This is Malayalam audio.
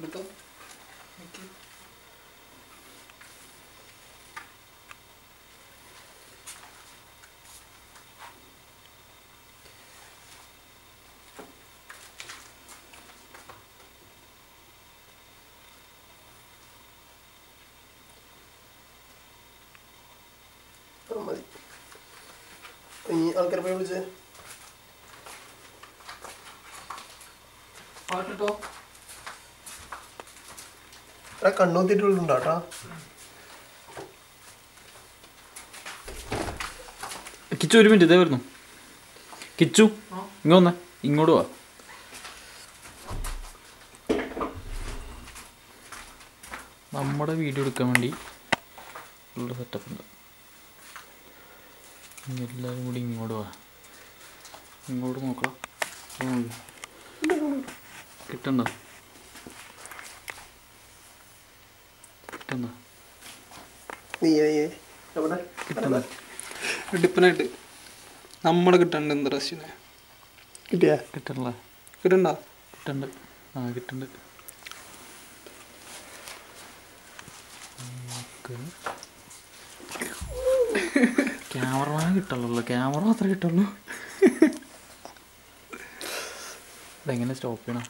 എടുത്തോ. മതി. ഇനി ആൾക്കാരെ പോയി വിളിച്ചേ. പാട്ടിട്ടോ. കണ്ണൂത്തിട്ടുണ്ടോ കേട്ടോ. കിച്ചു ഒരു മിനിറ്റ് ഇതേ വരുന്നു. കിച്ചു ഇങ്ങോന്ന് ഇങ്ങോട്ട് വാ. നമ്മുടെ വീഡിയോ എടുക്കാൻ വേണ്ടി ഉള്ള സെറ്റപ്പ് ഉണ്ട്. എല്ലാവരും കൂടി ഇങ്ങോട്ട് വാ. ഇങ്ങോട്ട് നോക്കണം. കിട്ടണ്ട കിട്ടണ്ട കിട്ടണ്ട ഡിപ്പനായിട്ട് നമ്മളെ കിട്ടണ്ട. എന്താ റഷ്യനെ കിട്ടിയാ കിട്ടണല്ലേ? കിട്ടണ്ട കിട്ടണ്ട്. ആ കിട്ടണ്ട്. ക്യാമറമാൻ കിട്ടുള്ളൂ. ക്യാമറ മാത്രമേ കിട്ടുള്ളൂ. ഇതെങ്ങനെ സ്റ്റോപ്പ് ചെയ്യണം?